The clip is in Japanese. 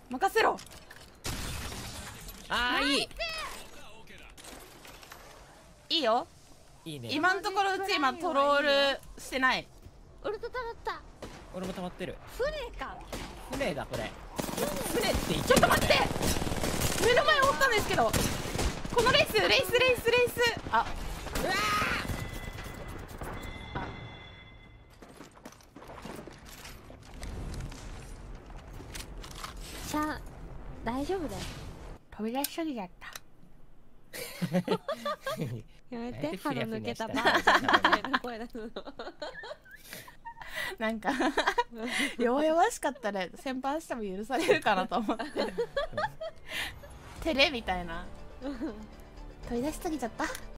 任せろ。 あーいいいいよ。 いいね。 今のところうち今トロールしてない。 ウルトタだった。 俺も溜まってる。 船か。 船だこれ。船って言っちょっと待って、目の前おったんですけど、このレースあ、 うわシャン大丈夫だよ。 飛び出しすぎちゃった。 やめて、 ふにゃ鼻抜けたふにゃしたバージョンみたいな声出すの。 なんか弱々しかったら先輩しても許されるかなと思って照れみたいな。飛び出しすぎちゃった。